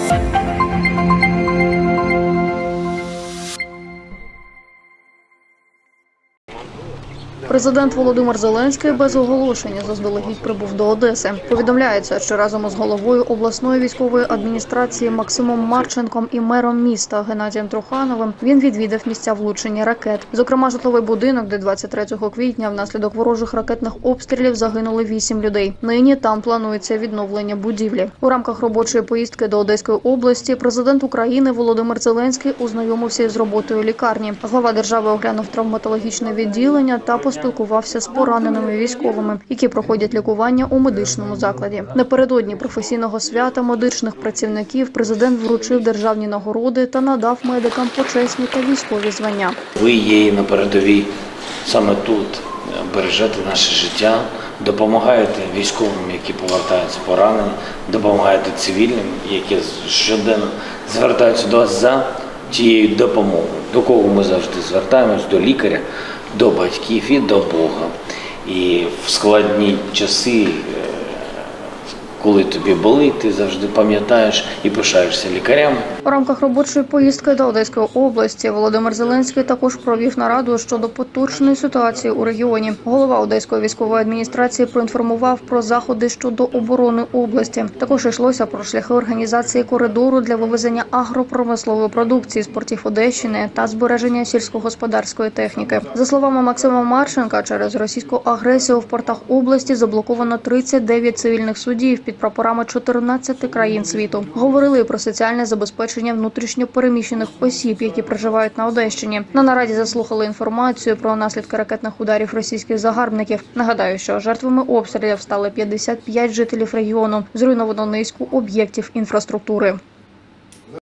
Президент Володимир Зеленський без оголошення заздалегідь прибув до Одеси. Повідомляється, що разом із головою обласної військової адміністрації Максимом Марченком і мером міста Геннадієм Трухановим він відвідав місця влучення ракет. Зокрема, житловий будинок, де 23 квітня внаслідок ворожих ракетних обстрілів загинули 8 людей. Нині там планується відновлення будівлі. У рамках робочої поїздки до Одеської області президент України Володимир Зеленський ознайомився з роботою лікарні. Глава держави оглянув травматологічне відділення та поспілкувався з пораненими військовими, які проходять лікування у медичному закладі. Напередодні професійного свята медичних працівників президент вручив державні нагороди та надав медикам почесні та військові звання. Ви є на передовій саме тут, бережете наше життя, допомагаєте військовим, які повертаються поранені, допомагаєте цивільним, які щоденно звертаються до вас за тією допомогою. До кого ми завжди звертаємось? До лікаря, до батьків і до Бога. І в складні часи, коли тобі болить, ти завжди пам'ятаєш і пишаєшся лікарями. У рамках робочої поїздки до Одеської області Володимир Зеленський також провів нараду щодо поточної ситуації у регіоні. Голова Одеської військової адміністрації проінформував про заходи щодо оборони області. Також йшлося про шляхи організації коридору для вивезення агропромислової продукції з портів Одещини та збереження сільськогосподарської техніки. За словами Максима Марченка, через російську агресію в портах області заблоковано 39 цивільних судів під прапорами 14 країн світу. Говорили про соціальне забезпечення внутрішньо переміщених осіб, які проживають на Одещині. На нараді заслухали інформацію про наслідки ракетних ударів російських загарбників. Нагадаю, що жертвами обстрілів стали 55 жителів регіону. Зруйновано низку об'єктів інфраструктури.